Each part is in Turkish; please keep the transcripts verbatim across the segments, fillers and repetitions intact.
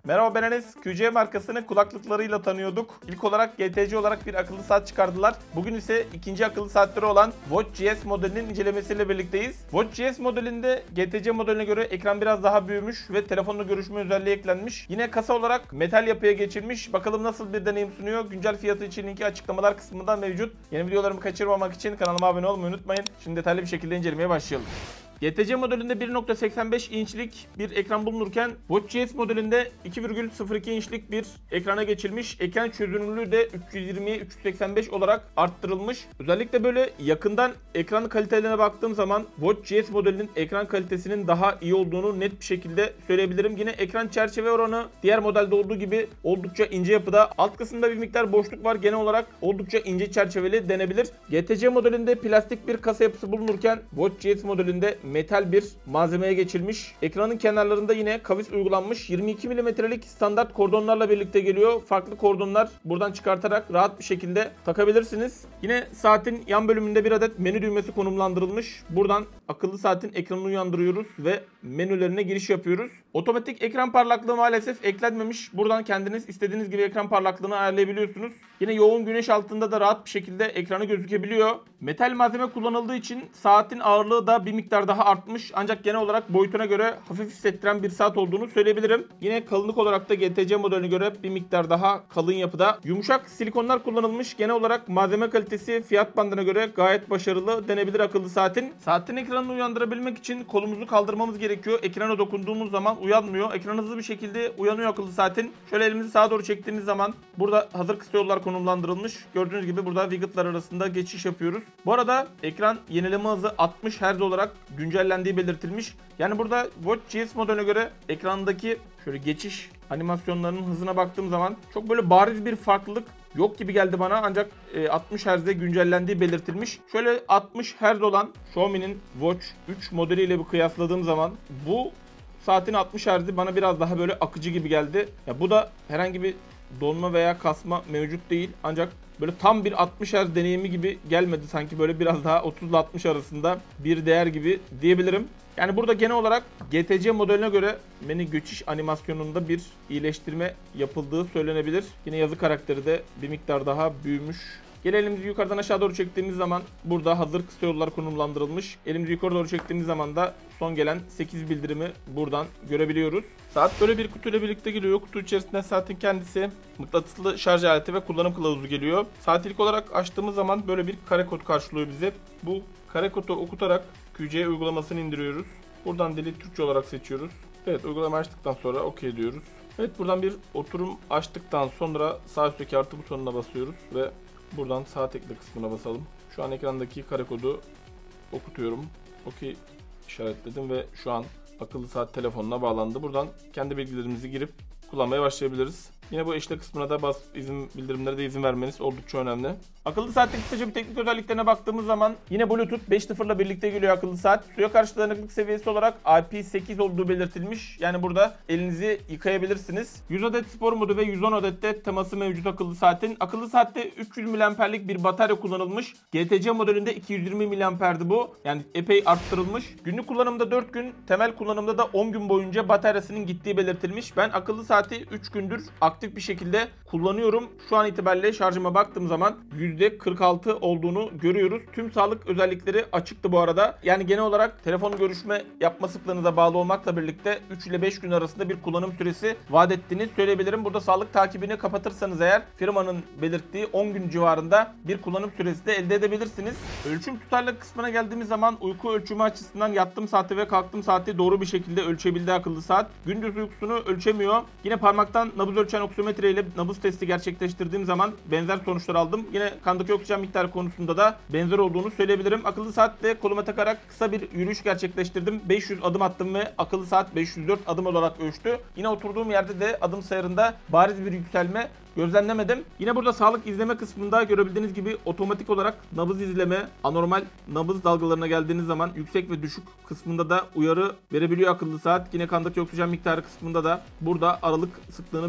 Merhaba, ben Enes. Q C markasını kulaklıklarıyla tanıyorduk. İlk olarak G T C olarak bir akıllı saat çıkardılar. Bugün ise ikinci akıllı saatleri olan Watch G S modelinin incelemesiyle birlikteyiz. Watch G S modelinde G T C modeline göre ekran biraz daha büyümüş ve telefonla görüşme özelliği eklenmiş. Yine kasa olarak metal yapıya geçilmiş. Bakalım nasıl bir deneyim sunuyor. Güncel fiyatı için linki açıklamalar kısmında mevcut. Yeni videolarımı kaçırmamak için kanalıma abone olmayı unutmayın. Şimdi detaylı bir şekilde incelemeye başlayalım. G T C modelinde bir nokta seksen beş inçlik bir ekran bulunurken Watch G S modelinde iki virgül sıfır iki inçlik bir ekrana geçilmiş. Ekran çözünürlüğü de üç yüz yirmiye üç yüz seksen beş olarak arttırılmış. Özellikle böyle yakından ekran kalitelerine baktığım zaman Watch G S modelinin ekran kalitesinin daha iyi olduğunu net bir şekilde söyleyebilirim. Yine ekran çerçeve oranı diğer modelde olduğu gibi oldukça ince yapıda. Alt kısımda bir miktar boşluk var. Genel olarak oldukça ince çerçeveli denebilir. G T C modelinde plastik bir kasa yapısı bulunurken Watch G S modelinde metal bir malzemeye geçilmiş. Ekranın kenarlarında yine kavis uygulanmış. yirmi iki milimetrelik standart kordonlarla birlikte geliyor. Farklı kordonlar buradan çıkartarak rahat bir şekilde takabilirsiniz. Yine saatin yan bölümünde bir adet menü düğmesi konumlandırılmış. Buradan akıllı saatin ekranını uyandırıyoruz ve menülerine giriş yapıyoruz. Otomatik ekran parlaklığı maalesef eklenmemiş. Buradan kendiniz istediğiniz gibi ekran parlaklığını ayarlayabiliyorsunuz. Yine yoğun güneş altında da rahat bir şekilde ekranı gözükebiliyor. Metal malzeme kullanıldığı için saatin ağırlığı da bir miktar daha artmış. Ancak genel olarak boyutuna göre hafif hissettiren bir saat olduğunu söyleyebilirim. Yine kalınlık olarak da G T C modeline göre bir miktar daha kalın yapıda. Yumuşak silikonlar kullanılmış. Genel olarak malzeme kalitesi fiyat bandına göre gayet başarılı denebilir akıllı saatin. Saatin ekranını uyandırabilmek için kolumuzu kaldırmamız gerekiyor. Ekrana dokunduğumuz zaman uyanmıyor. Ekran hızlı bir şekilde uyanıyor akıllı saatin. Şöyle elimizi sağa doğru çektiğimiz zaman burada hazır kısa yollar konumlandırılmış. Gördüğünüz gibi burada widget'lar arasında geçiş yapıyoruz. Bu arada ekran yenileme hızı altmış hertz olarak güncellendiği belirtilmiş. Yani burada Watch G S modeline göre ekrandaki şöyle geçiş animasyonlarının hızına baktığım zaman çok böyle bariz bir farklılık yok gibi geldi bana, ancak altmış hertz'de güncellendiği belirtilmiş. Şöyle altmış hertz olan Xiaomi'nin Watch üç modeliyle bir kıyasladığım zaman bu saatin altmış hertz'i bana biraz daha böyle akıcı gibi geldi. Ya bu da herhangi bir donma veya kasma mevcut değil, ancak böyle tam bir altmış hertz deneyimi gibi gelmedi. Sanki böyle biraz daha otuz ile altmış arasında bir değer gibi diyebilirim. Yani burada genel olarak G T C modeline göre menü geçiş animasyonunda bir iyileştirme yapıldığı söylenebilir. Yine yazı karakteri de bir miktar daha büyümüş. Gel elimizi yukarıdan aşağı doğru çektiğimiz zaman burada hazır kısa yollar konumlandırılmış. Elimizi yukarı doğru çektiğimiz zaman da son gelen sekiz bildirimi buradan görebiliyoruz. Saat böyle bir kutuyla birlikte geliyor. Kutu içerisinde saatin kendisi, mıknatıslı şarj aleti ve kullanım kılavuzu geliyor. Saat ilk olarak açtığımız zaman böyle bir kare kod karşılıyor bize. Bu kare kodu okutarak Q C uygulamasını indiriyoruz. Buradan dili Türkçe olarak seçiyoruz. Evet, uygulama açtıktan sonra OK diyoruz. Evet, buradan bir oturum açtıktan sonra sağ üstteki artı butonuna basıyoruz ve buradan saat ekle kısmına basalım. Şu an ekrandaki kare kodu okutuyorum. OK işaretledim ve şu an akıllı saat telefonuna bağlandı. Buradan kendi bilgilerimizi girip kullanmaya başlayabiliriz. Yine bu eşle kısmına da bas izin bildirimlere de izin vermeniz oldukça önemli. Akıllı saatte kısaca bir teknik özelliklerine baktığımız zaman yine Bluetooth beş nokta sıfır ile birlikte geliyor akıllı saat. Suya karşı dayanıklılık seviyesi olarak I P sekiz olduğu belirtilmiş. Yani burada elinizi yıkayabilirsiniz. yüz adet spor modu ve yüz on adet de teması mevcut akıllı saatin. Akıllı saatte üç yüz miliamperlik bir batarya kullanılmış. G T C modelinde iki yüz yirmi miliamperdi bu. Yani epey arttırılmış. Günlük kullanımda dört gün, temel kullanımda da on gün boyunca bataryasının gittiği belirtilmiş. Ben akıllı saati üç gündür aktif bir şekilde kullanıyorum. Şu an itibariyle şarjıma baktığım zaman yüzde kırk altı olduğunu görüyoruz. Tüm sağlık özellikleri açıktı bu arada. Yani genel olarak telefon görüşme yapma sıklığınıza bağlı olmakla birlikte üç ile beş gün arasında bir kullanım süresi vaat ettiğini söyleyebilirim. Burada sağlık takibini kapatırsanız eğer firmanın belirttiği on gün civarında bir kullanım süresi de elde edebilirsiniz. Ölçüm tutarlılık kısmına geldiğimiz zaman uyku ölçümü açısından yattığım saati ve kalktığım saati doğru bir şekilde ölçebildi akıllı saat. Gündüz uykusunu ölçemiyor. Yine parmaktan nabız ölçen oksimetre ile nabız testi gerçekleştirdiğim zaman benzer sonuçlar aldım. Yine kandaki oksijen miktarı konusunda da benzer olduğunu söyleyebilirim. Akıllı saatle koluma takarak kısa bir yürüyüş gerçekleştirdim. beş yüz adım attım ve akıllı saat beş yüz dört adım olarak ölçtü. Yine oturduğum yerde de adım sayarında bariz bir yükselme gözlemlemedim. Yine burada sağlık izleme kısmında görebildiğiniz gibi otomatik olarak nabız izleme, anormal nabız dalgalarına geldiğiniz zaman yüksek ve düşük kısmında da uyarı verebiliyor akıllı saat. Yine kandaki oksijen miktarı kısmında da burada aralık sıklığını belirtebiliyor.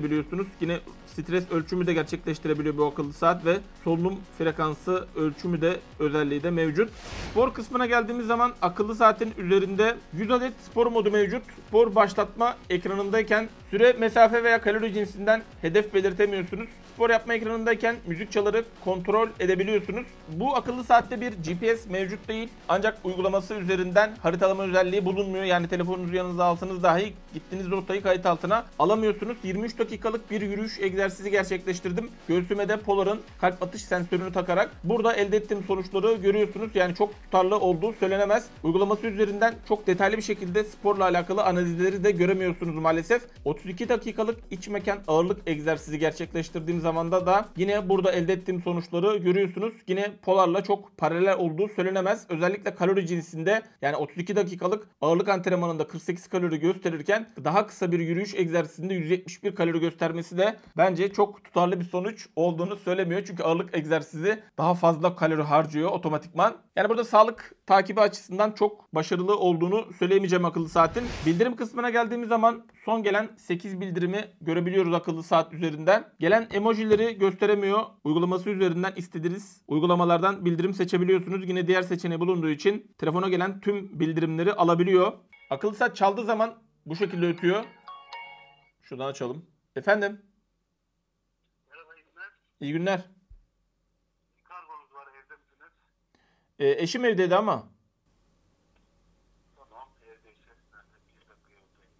görebiliyorsunuz. Yine stres ölçümü de gerçekleştirebiliyor bu akıllı saat ve solunum frekansı ölçümü de özelliği de mevcut. Spor kısmına geldiğimiz zaman akıllı saatin üzerinde yüz adet spor modu mevcut. Spor başlatma ekranındayken süre, mesafe veya kalori cinsinden hedef belirtemiyorsunuz. Spor yapma ekranındayken müzik çaları kontrol edebiliyorsunuz. Bu akıllı saatte bir G P S mevcut değil. Ancak uygulaması üzerinden haritalama özelliği bulunmuyor. Yani telefonunuzu yanınıza alsanız dahi gittiğiniz rotayı kayıt altına alamıyorsunuz. yirmi üç dakikalık bir yürüyüş egzersizi gerçekleştirdim. Göğsüme de Polar'ın kalp atış sensörünü takarak burada elde ettiğim sonuçları görüyorsunuz. Yani çok tutarlı olduğu söylenemez. Uygulaması üzerinden çok detaylı bir şekilde sporla alakalı analizleri de göremiyorsunuz maalesef. otuz iki dakikalık iç mekan ağırlık egzersizi gerçekleştirdiğim zamanda da yine burada elde ettiğim sonuçları görüyorsunuz. Yine Polar'la çok paralel olduğu söylenemez. Özellikle kalori cinsinde, yani otuz iki dakikalık ağırlık antrenmanında kırk sekiz kalori gösterirken daha kısa bir yürüyüş egzersizinde yüz yetmiş bir kalori göstermesi de bence çok tutarlı bir sonuç olduğunu söylemiyor. Çünkü ağırlık egzersizi daha fazla kalori harcıyor otomatikman. Yani burada sağlık takibi açısından çok başarılı olduğunu söyleyemeyeceğim akıllı saatin. Bildirim kısmına geldiğimiz zaman son gelen sekiz bildirimi görebiliyoruz akıllı saat üzerinden. Gelen emojileri gösteremiyor. Uygulaması üzerinden istediğiniz uygulamalardan bildirim seçebiliyorsunuz. Yine diğer seçeneği bulunduğu için telefona gelen tüm bildirimleri alabiliyor. Akıllı saat çaldığı zaman bu şekilde ötüyor. Şuradan açalım. Efendim? Merhaba, iyi günler. İyi günler. Bir kargonuz var, evde misiniz? E, eşim evdeydi ama. Tamam, evdeyse ben de bir dakika yoldayım.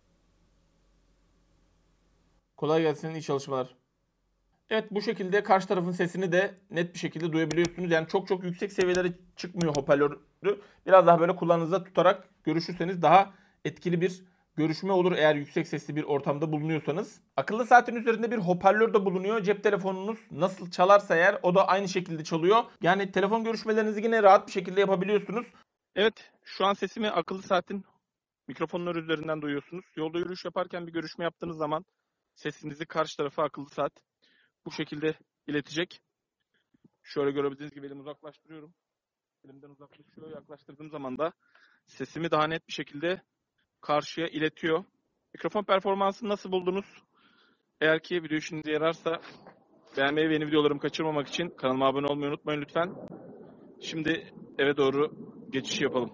Kolay gelsin, iyi çalışmalar. Evet, bu şekilde karşı tarafın sesini de net bir şekilde duyabiliyorsunuz. Yani çok çok yüksek seviyelere çıkmıyor hoparlörü. Biraz daha böyle kulağınızda tutarak görüşürseniz daha etkili bir görüşme olur eğer yüksek sesli bir ortamda bulunuyorsanız. Akıllı saatin üzerinde bir hoparlör de bulunuyor. Cep telefonunuz nasıl çalarsa eğer o da aynı şekilde çalıyor. Yani telefon görüşmelerinizi yine rahat bir şekilde yapabiliyorsunuz. Evet, şu an sesimi akıllı saatin mikrofonları üzerinden duyuyorsunuz. Yolda yürüyüş yaparken bir görüşme yaptığınız zaman sesinizi karşı tarafa akıllı saat bu şekilde iletecek. Şöyle görebildiğiniz gibi elimi uzaklaştırıyorum. Elimden uzaklaşıyor. Yaklaştırdığım zaman da sesimi daha net bir şekilde karşıya iletiyor. Mikrofon performansını nasıl buldunuz? Eğer ki video işinize yararsa beğenmeyi ve yeni videolarımı kaçırmamak için kanalıma abone olmayı unutmayın lütfen. Şimdi eve doğru geçiş yapalım.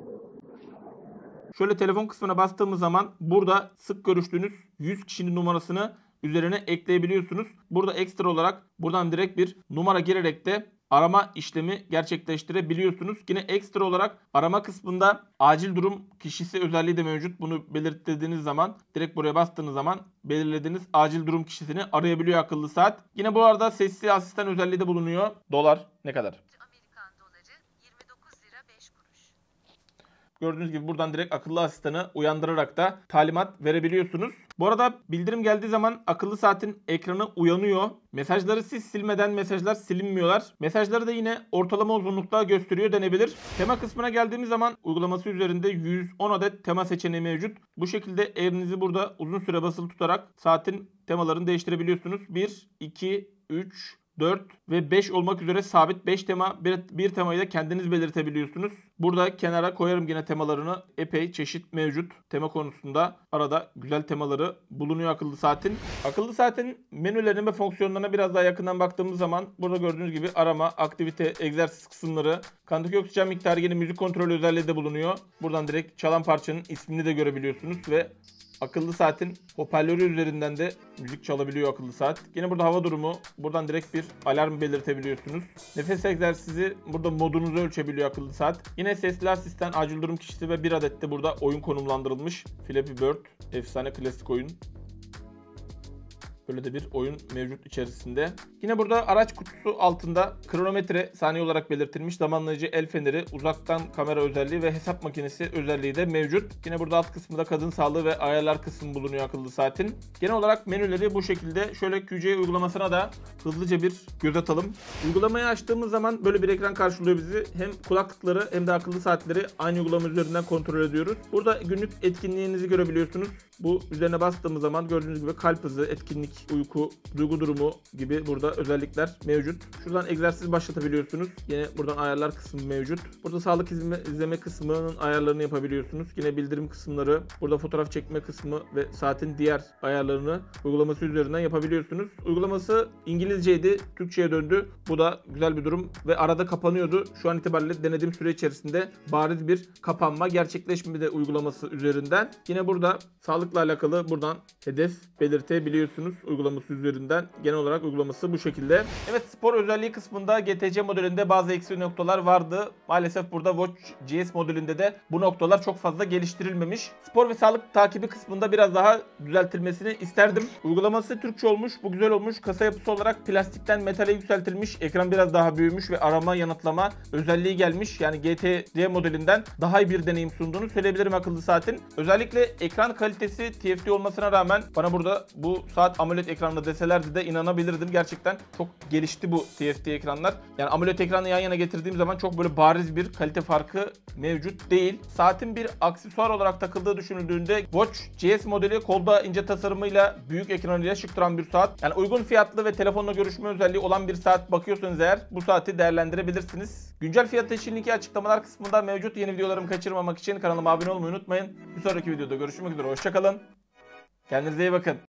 Şöyle telefon kısmına bastığımız zaman burada sık görüştüğünüz yüz kişinin numarasını üzerine ekleyebiliyorsunuz. Burada ekstra olarak buradan direkt bir numara girerek de arama işlemi gerçekleştirebiliyorsunuz. Yine ekstra olarak arama kısmında acil durum kişisi özelliği de mevcut. Bunu belirttiğiniz zaman direkt buraya bastığınız zaman belirlediğiniz acil durum kişisini arayabiliyor akıllı saat. Yine bu arada sesli asistan özelliği de bulunuyor. Dolar ne kadar? Amerikan doları yirmi dokuz lira beş kuruş. Gördüğünüz gibi buradan direkt akıllı asistanı uyandırarak da talimat verebiliyorsunuz. Bu arada bildirim geldiği zaman akıllı saatin ekranı uyanıyor. Mesajları siz silmeden mesajlar silinmiyorlar. Mesajları da yine ortalama uzunlukta gösteriyor denebilir. Tema kısmına geldiğimiz zaman uygulaması üzerinde yüz on adet tema seçeneği mevcut. Bu şekilde elinizi burada uzun süre basılı tutarak saatin temalarını değiştirebiliyorsunuz. bir, iki, üç, dört ve beş olmak üzere sabit beş tema, bir, bir temayı da kendiniz belirtebiliyorsunuz. Burada kenara koyarım yine temalarını. Epey çeşit mevcut tema konusunda. Arada güzel temaları bulunuyor akıllı saatin. Akıllı saatin menülerine ve fonksiyonlarına biraz daha yakından baktığımız zaman burada gördüğünüz gibi arama, aktivite, egzersiz kısımları, kandaki oksijen miktarı, yine müzik kontrolü özelliği de bulunuyor. Buradan direkt çalan parçanın ismini de görebiliyorsunuz ve akıllı saatin hoparlörü üzerinden de müzik çalabiliyor akıllı saat. Yine burada hava durumu. Buradan direkt bir alarm belirtebiliyorsunuz. Nefes egzersizi. Burada modunuzu ölçebiliyor akıllı saat. Yine sesli asistan, acil durum kişisi ve bir adet de burada oyun konumlandırılmış. Flappy Bird. Efsane klasik oyun. Böyle de bir oyun mevcut içerisinde. Yine burada araç kutusu altında kronometre saniye olarak belirtilmiş. Zamanlayıcı, el feneri, uzaktan kamera özelliği ve hesap makinesi özelliği de mevcut. Yine burada alt kısmında kadın sağlığı ve ayarlar kısmı bulunuyor akıllı saatin. Genel olarak menüleri bu şekilde. Şöyle Q C uygulamasına da hızlıca bir göz atalım. Uygulamayı açtığımız zaman böyle bir ekran karşılıyor bizi. Hem kulaklıkları hem de akıllı saatleri aynı uygulama üzerinden kontrol ediyoruz. Burada günlük etkinliğinizi görebiliyorsunuz. Bu üzerine bastığımız zaman gördüğünüz gibi kalp hızı, etkinlik, uyku, duygu durumu gibi burada özellikler mevcut. Şuradan egzersiz başlatabiliyorsunuz. Yine buradan ayarlar kısmı mevcut. Burada sağlık izleme, izleme kısmının ayarlarını yapabiliyorsunuz. Yine bildirim kısımları, burada fotoğraf çekme kısmı ve saatin diğer ayarlarını uygulaması üzerinden yapabiliyorsunuz. Uygulaması İngilizceydi, Türkçe'ye döndü. Bu da güzel bir durum ve arada kapanıyordu. Şu an itibariyle denediğim süre içerisinde bariz bir kapanma gerçekleşmedi uygulaması üzerinden. Yine burada sağlıkla alakalı buradan hedef belirtebiliyorsunuz uygulaması üzerinden. Genel olarak uygulaması bu şekilde. Evet, spor özelliği kısmında G T C modelinde bazı eksik noktalar vardı. Maalesef burada Watch G S modelinde de bu noktalar çok fazla geliştirilmemiş. Spor ve sağlık takibi kısmında biraz daha düzeltilmesini isterdim. Uygulaması Türkçe olmuş, bu güzel olmuş. Kasa yapısı olarak plastikten metale yükseltilmiş. Ekran biraz daha büyümüş ve arama yanıtlama özelliği gelmiş. Yani G T C modelinden daha iyi bir deneyim sunduğunu söyleyebilirim akıllı saatin. Özellikle ekran kalitesi T F T olmasına rağmen bana burada bu saat AMOLED ekranla deselerdi de inanabilirdim. Gerçekten çok gelişti bu T F T ekranlar. Yani AMOLED ekranı yan yana getirdiğim zaman çok böyle bariz bir kalite farkı mevcut değil. Saatin bir aksesuar olarak takıldığı düşünüldüğünde Watch G S modeli kolda ince tasarımıyla büyük ekranıyla şık duran bir saat. Yani uygun fiyatlı ve telefonla görüşme özelliği olan bir saat bakıyorsanız eğer bu saati değerlendirebilirsiniz. Güncel fiyat için linki açıklamalar kısmında mevcut. Yeni videolarımı kaçırmamak için kanalıma abone olmayı unutmayın. Bir sonraki videoda görüşmek üzere. Hoşçakalın. Kendinize iyi bakın.